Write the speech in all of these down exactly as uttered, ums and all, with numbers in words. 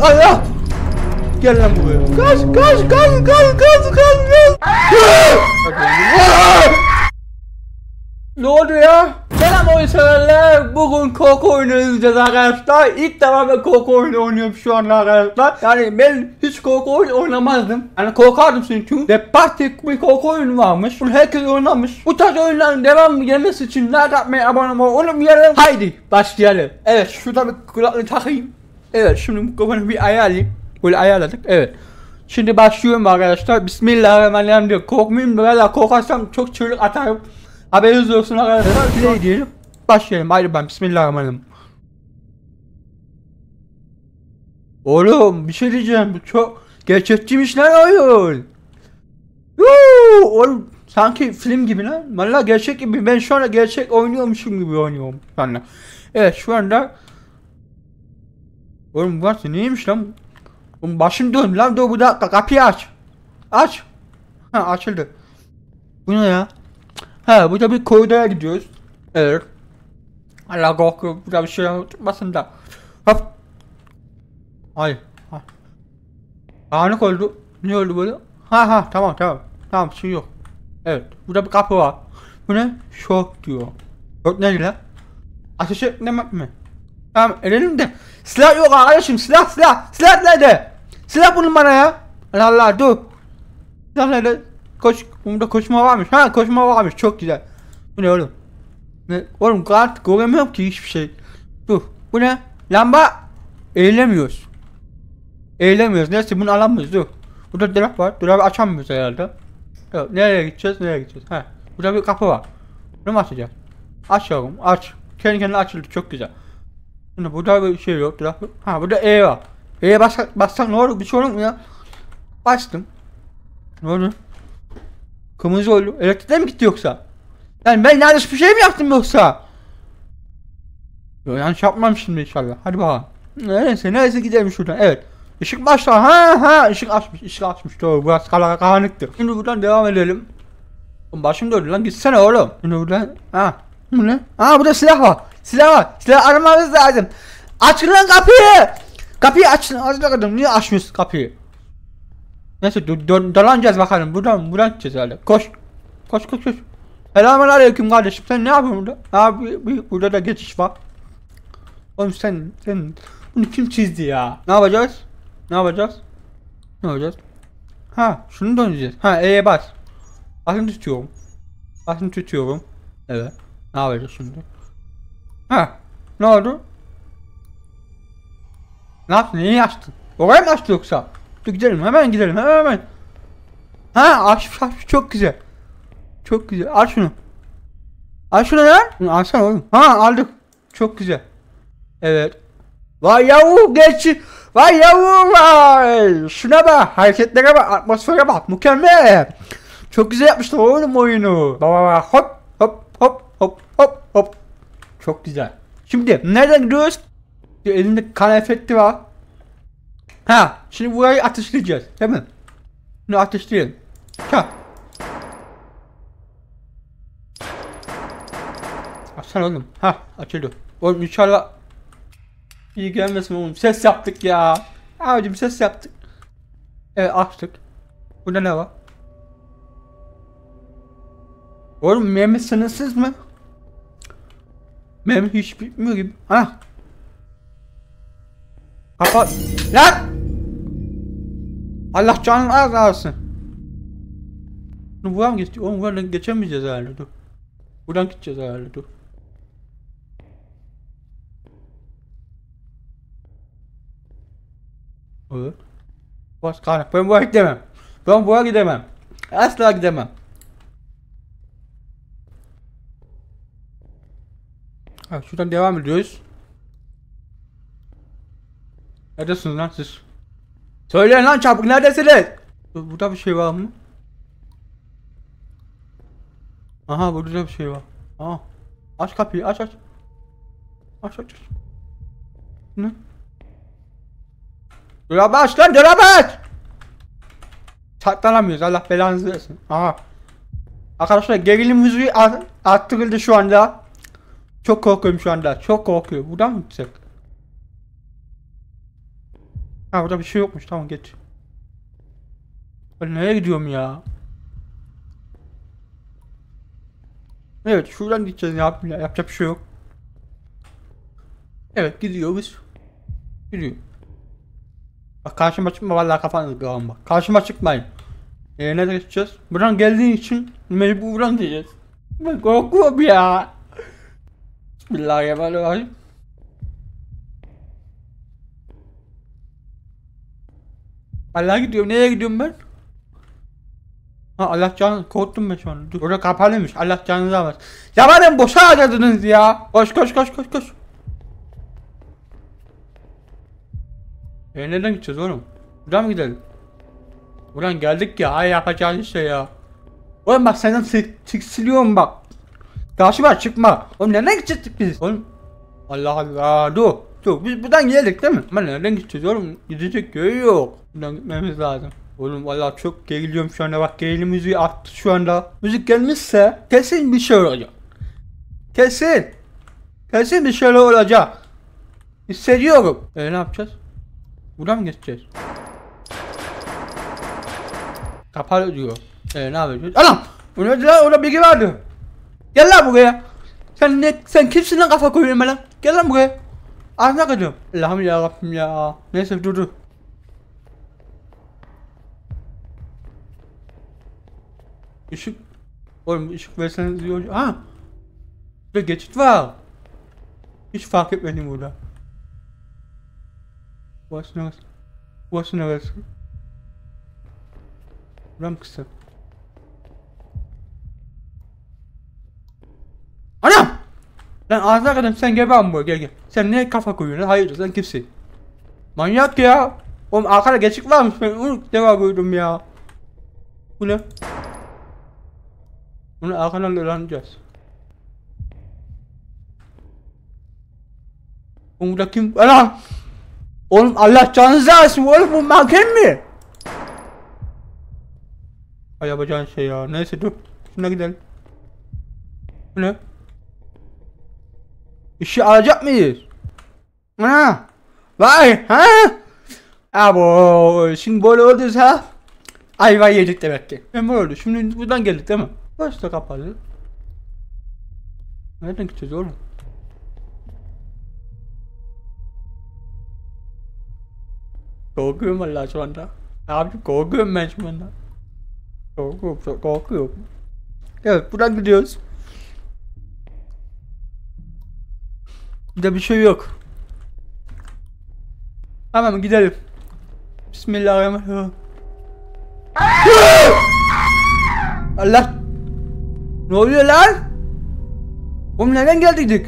Allah! Gel lan buraya. Kaç kaç kaç kaç kaç kaç kaç. Ne oldu ya? Selam oyun severler. Bugün korku oyunu oynayacağız arkadaşlar. İlk defa ben korku oyunu oynuyorum şu anda arkadaşlar. Yani ben hiç korku oyunu oynamazdım. Yani korkardım çünkü. The Party bir korku oyunu varmış. Bunu herkes oynamış. Bu tarz oyunların devamı gelmesi için like atmayı, abone olmayı unutmayalım. Haydi başlayalım. Evet, şurada bir kulaklığı takayım. Evet, şimdi mikrofonu bir ayarlayayım. Böyle ayarladık. Evet. Şimdi başlıyorum arkadaşlar. Bismillahirrahmanirrahim diyor. Korkmayayım böyle, korkarsam çok çığlık atarım. Haberiniz olsun arkadaşlar. Play diyelim. Başlayalım. Haydi ben. Bismillahirrahmanirrahim. Oğlum bir şey diyeceğim. Bu çok gerçekçiymiş lan oyun. Yuuu. Oğlum sanki film gibi lan. Valla gerçek gibi. Ben şu anda gerçek oynuyormuşum gibi oynuyorum. Sonra. Evet şu anda. Oğlum burası neymiş lan? Oğlum başım dön lan. Dur bir dakika. Kapıyı aç. Aç. Ha açıldı. Bu ne ya? Ha burada bir koridora gidiyoruz. Evet. Allah korkuyorum. Burada bir şey tutmasın da. Hop. Ay. Ha. Anlık oldu. Ne oldu böyle? Ha ha tamam tamam. Tamam şey yok. Evet. Burada bir kapı var. Bu ne? Şok diyor. Şok ne lan? Ateş etmemek mi? Tamam elimde. Silah yok arkadaşım. Silah silah. Silah nerede? Silah bulun bana ya. Allah Allah dur. Silah nerede? Koş. Bunda koşma varmış. Ha koşma varmış. Çok güzel. Bu ne oğlum? Ne? Oğlum kart göremiyorum ki hiçbir şey. Dur. Bu ne? Lamba. Eğilemiyoruz. Eğilemiyoruz. Neyse bunu alamıyoruz. Dur. Burada dolap var. Dolabı açamıyoruz herhalde. Evet, nereye gideceğiz? Nereye gideceğiz? Ha. Burada bir kapı var. Bunu mu açacağız? Aç yavrum. Aç. Kendi kendine açıldı. Çok güzel. Şimdi burada bir şey yok. Dolap yok. Ha burada E var. E'ye bassak, bassak ne olur? Bir şey olur mu ya? Bastım. Ne oldu? Kırmızı oldu. Elektrikler mi gitti yoksa? Yani ben yanlış bir şey mi yaptım yoksa? Yok yanlış yapmam şimdi inşallah. Hadi bakalım. Neyse neyse gidelim şuradan. Evet. Işık başlar. Ha ha ışık açmış. Işık açmış. Doğru. Burası karanlıktır. Şimdi buradan devam edelim. Başım döndü lan. Gitsene oğlum. Şimdi buradan. Ha. Bu ne? Ha burada silah var. Silah var. Silah aramamız lazım. Açın lan kapıyı. Kapıyı açın. Az bakalım. Niye açmıyorsun kapıyı? Neyse do do dolanacağız bakalım. Buradan buradan gideceğiz herhalde. Koş. Koş koş koş. Selamünaleyküm kardeşim. Sen ne yapıyorsun burada? Abi burada da geçiş var. Oğlum sen sen bunu kim çizdi ya? Ne yapacağız? Ne yapacağız? Ne yapacağız? Ha, şunu döneceğiz. Ha, E'ye bas. Basını tutuyorum. Basını tutuyorum. Evet. Ne yapacağız şimdi? Ha, ne oldu? Ne yaptın? Neyi açtın? Oraya mı açtı yoksa? Dur gidelim. Hemen gidelim. Hemen hemen. Ha, açmış açmış. Çok güzel. Çok güzel. Al şunu. Al şunu lan. Bunu alsana oğlum. Ha, aldık. Çok güzel. Evet. Vay yavrum geç. Vay yavrum vay. Şuna bak. Hareketlere bak. Atmosfere bak. Mükemmel. Çok güzel yapmışlar oğlum oyunu. Baba bak. Hop hop hop hop hop hop. Çok güzel. Şimdi nereden gidiyoruz? Elinde kan efekti var. Ha. Şimdi burayı ateşleyeceğiz. Değil mi? Bunu ateşleyelim. Ha. Açsana oğlum. Ha açıldı. Oğlum inşallah iyi gelmesin oğlum. Ses yaptık ya. Abicim ses yaptık. Evet açtık. Burada ne var? Oğlum mermi sınırsız mı? Mermi hiç bitmiyor gibi. Ha. Kapat. Lan! Allah canını az alsın. Buradan geçti. Oğlum buradan geçemeyeceğiz herhalde. Dur. Buradan gideceğiz herhalde. Dur. Evet. Bas kanak. Ben buraya gidemem. Ben buraya gidemem. Asla gidemem. Ha, şuradan devam ediyoruz. Neredesiniz lan siz? Söyleyin lan çabuk neredesiniz? Burada bir şey var mı? Aha burada bir şey var. Aha. Aç kapıyı aç aç. Aç aç aç. Ne? Dolabı aç lan dolabı aç. Saklanamıyoruz Allah belanızı versin. Aha. Arkadaşlar gerilim müziği arttırıldı şu anda. Çok korkuyorum şu anda. Çok korkuyorum. Buradan mı gidecek? Ha burada bir şey yokmuş, tamam geç. Ben nereye gidiyorum ya? Evet şuradan gideceğiz ya, yapacak bir şey yok. Evet gidiyoruz. Gidiyor. Bak karşıma çıkma, vallahi kafanızı kırarım bak. Karşıma çıkmayın. Ee, nereye gideceğiz? Buradan geldiğin için mecbur buradan diyeceğiz. Ben korkuyorum ya. Bismillahirrahmanirrahim. Allah gidiyorum. Nereye gidiyorum ben? Ha Allah canını korktum ben şu an. Dur. Orada kapalıymış. Allah canınızı almasın. Ya madem boşa harcadınız ya. Koş koş koş koş koş. E nereden gideceğiz oğlum? Buradan mı gidelim? Buradan geldik ya. Ay yapacağın şey ya. Oğlum bak senden tiksiliyorum bak. Karşıma çıkma. Oğlum nereden gidecektik biz? Oğlum. Allah Allah. Dur. Dur. Biz buradan geldik değil mi? Ama nereden gideceğiz oğlum? Gidecek yeri yok. Buradan gitmemiz lazım. Oğlum vallahi çok geriliyorum şu anda, bak gerilim müziği arttı şu anda. Müzik gelmişse kesin bir şey olacak. Kesin. Kesin bir şeyler olacak. Hissediyorum. E ne yapacağız? Buradan mı geçeceğiz? Kapalı diyor. E ne yapacağız? Anam! Bu ne lan? Orada biri vardı. Gel lan buraya. Sen ne? Sen kimsin lan kafa koyuyorsun lan? Gel lan buraya. Ağzına kaçıyorum. Allah'ım ya Rabbim ya. Neyse dur dur. Işık. Oğlum ışık verseniz iyi olacak. Ha. Burada geçit var. Hiç fark etmedim burada. Burası neresi? Burası neresi? Buram kısa. Anam! Lan ağzına kadar sen gel ben buraya, gel gel. Sen ne kafa koyuyorsun? Hayır sen kimsin? Manyak ya. Oğlum arkada geçik varmış, ben onu defa koydum ya. Bu ne? Bunu arkadan öğreneceğiz. Oğlum burada kim? Anam! Oğlum Allah canınızı alsın oğlum, bu manken mi? Ay yapacağın şey ya. Neyse dur. Şuna gidelim. Bu ne? İşi alacak mıyız? Ha? Vay ha? Abo şimdi böyle olduysa ayva yedik demek ki. Ben böyle oldu. Şimdi buradan geldik değil mi? Burası da kapalı. Nereden gideceğiz oğlum? Korkuyorum vallahi şu anda. Abi korkuyorum ben şu anda. Korkuyorum, çok korkuyorum. Evet buradan gidiyoruz. Bir de bir şey yok. Tamam gidelim. Bismillahirrahmanirrahim. Allah! Ne oluyor lan? Oğlum nereden geldik?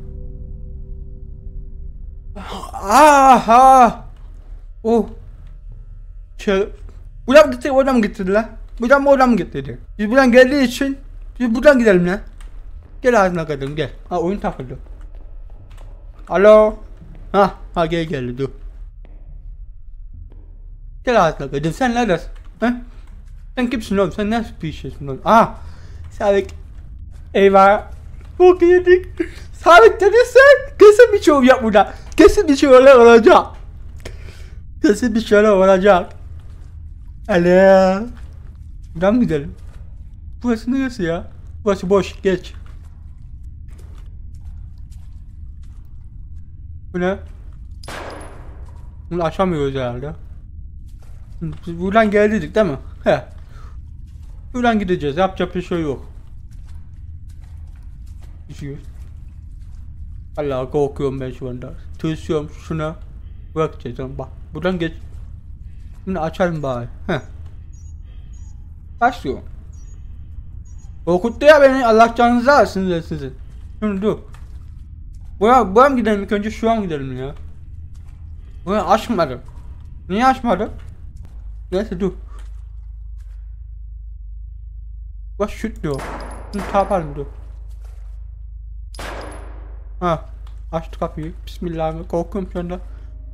Aha! Oh! Şey, buradan mı gitti, oradan mı gitti lan? Buradan mı oradan mı gitti? Biz buradan geldiği için biz buradan gidelim lan. Gel ağzına kadın gel. Ha oyun takıldı. Alo. Ha ha gel geldi dur. Gel ağzına kadın, sen neredesin? Ha? Sen kimsin oğlum? Sen nasıl bir şeysin oğlum? Aha! Sabit. Eyvah! Bok yedik. Sabit dediysen kesin bir şey olacak burada. Kesin bir şeyler olacak. Kesin bir şeyler olacak. Alo. Buradan mı gidelim? Burası neresi ya? Burası boş, geç. Bu ne? Bunu açamıyoruz herhalde. Biz buradan geldik değil mi? He. Buradan gideceğiz. Yapacak bir şey yok. Düşüyor. Allah korkuyorum ben şu anda. Tırsıyorum şuna. Bırakacağım bak. Buradan geç. Bunu açalım bari. Heh. Başlıyor. Korkuttu ya beni. Allah canınızı alsın de sizin. Şimdi dur. Buraya, buraya mı gidelim? İlk önce şu an gidelim ya. Buraya açmadım. Niye açmadım? Neyse dur. Bak şut diyor. Bunu yapalım dur. Ha. Açtı kapıyı. Bismillahirrahmanirrahim. Korkuyorum şu anda.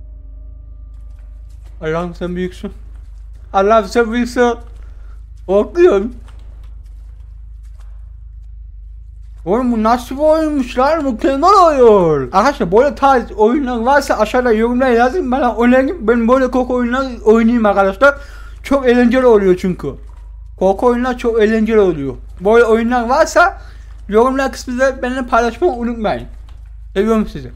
Allah'ım sen büyüksün. Allah'ım sen büyüksün. Korkuyorum. Oğlum bu nasıl bir oyunmuş lan? Mükemmel oyun. Arkadaşlar böyle tarz oyunlar varsa aşağıda yorumlara yazın. Bana oynayayım. Ben böyle korku oyunlar oynayayım arkadaşlar. Çok eğlenceli oluyor çünkü. Korku oyunlar çok eğlenceli oluyor. Böyle oyunlar varsa yorumlar kısmında benimle paylaşmayı unutmayın. Seviyorum sizi.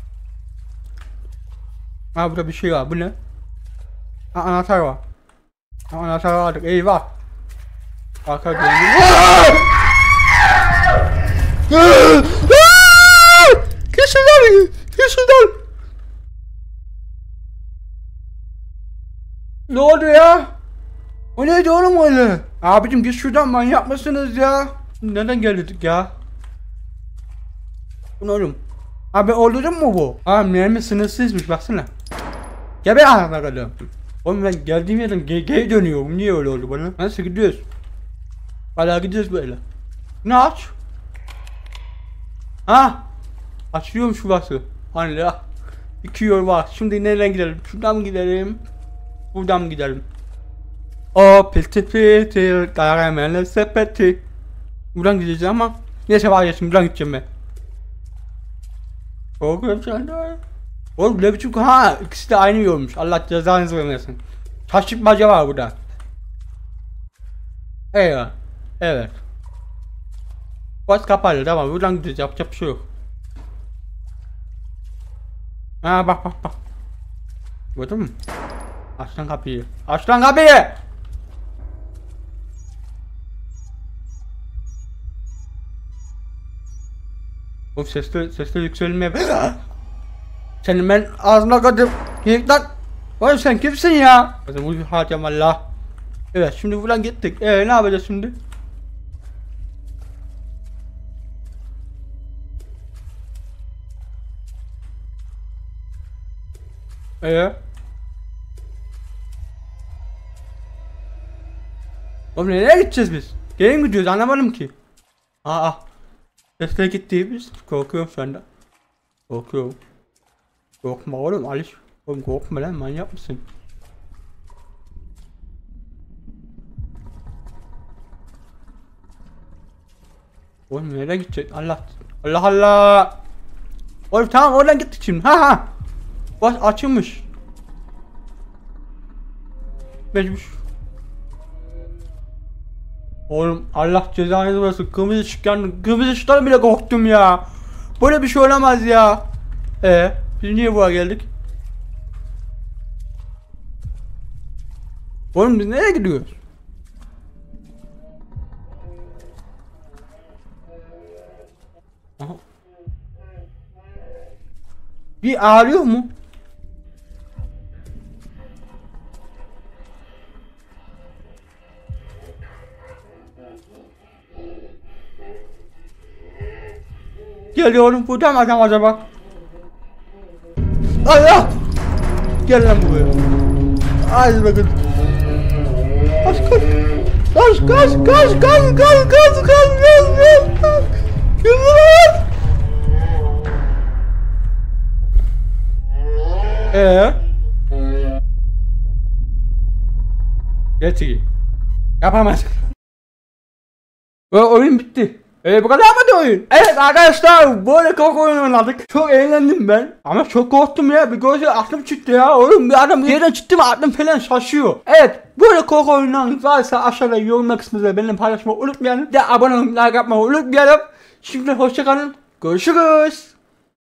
Ha burada bir şey var. Bu ne? Ha, anahtar var. Ha, anahtar vardık. Eyvah. Arka döndüm. Git şuradan. Git şuradan. Ne oldu ya? O neydi oğlum öyle? Abicim git şuradan, manyak mısınız ya? Neden geldik ya? Bu ne oğlum? Abi öldürdün mu bu? Abi mermi sınırsızmış baksana. Geber anahtar kadar. Oğlum ben geldiğim yerden geri, geri dönüyorum. Niye öyle oldu bana? Nasıl gidiyoruz? Hala gidiyoruz böyle. Ne aç? Ha? Açıyormuş burası. Hani ya. İki yol var. Şimdi nereden gidelim? Şuradan mı gidelim? Buradan mı gidelim? O piti piti karamele sepeti. Buradan gideceğiz ama neyse vazgeçtim, buradan gideceğim ben. Korkuyorum şu anda. Oğlum ne biçim, ha ikisi de aynı yolmuş. Allah cezanızı vermesin. Şaşırtmaca var burada. Evet. Evet. Boş kapalı, tamam buradan gideceğiz, yapacak bir şey yok. Ha bak bak bak. Gördün mü? Aç lan kapıyı. Aç lan kapıyı. Oğlum sesli sesli yükselmeye. Senin ben ağzına kadım. Git lan. Oğlum sen kimsin ya? Bu harcam Allah. Evet şimdi buradan gittik. Eee ne yapacağız şimdi? Eee? Oğlum nereye gideceğiz biz? Geri mi gidiyoruz, anlamadım ki. Aa. Sesle gitti biz. Korkuyorum şu anda. Korkuyorum. Korkma oğlum Aliş. Oğlum korkma lan, manyak mısın? Oğlum nereye gidecek? Allah. Allah Allah. Oğlum tamam oradan gittik şimdi. Ha ha. Bak açılmış. Mecbur. Oğlum Allah cezanızı versin. Kırmızı ışık yandı. Kırmızı ışıktan bile korktum ya. Böyle bir şey olamaz ya. Ee, biz niye buraya geldik? Oğlum biz nereye gidiyoruz? Aha. Bir ağrıyor mu? Geliyorum, burada mı adam acaba? Allah! Gel lan buraya. Hadi bakın. Kaç kaç. Kaç kaç kaç kaç kaç kaç kaç kaç kaç. Kızım! Eee? Geçti. Yapamaz. O oyun bitti. Ee, bu kadar mı oyun? Evet arkadaşlar, böyle korku oyunu oynadık. Çok eğlendim ben. Ama çok korktum ya. Bir gözle aklım çıktı ya. Oğlum bir adam yerden çıktı mı aklım falan şaşıyor. Evet, böyle korku oyunları varsa aşağıda yorumlar kısmında benimle paylaşmayı unutmayalım. De abone olmayı, like yapmayı unutmayalım. Şimdi hoşçakalın. Görüşürüz.